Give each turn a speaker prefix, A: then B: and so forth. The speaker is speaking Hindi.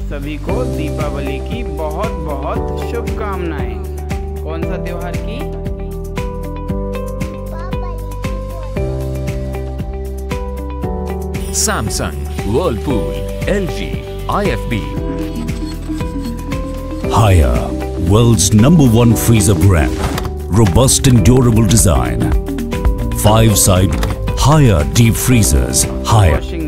A: सभी को दीपावली की बहुत बहुत शुभकामनाएं। कौन सा त्योहार की?
B: Samsung, Whirlpool, LG, IFB.
C: Haier, world's #1 freezer brand. Robust and durable design. 5-side Haier deep freezers. Haier.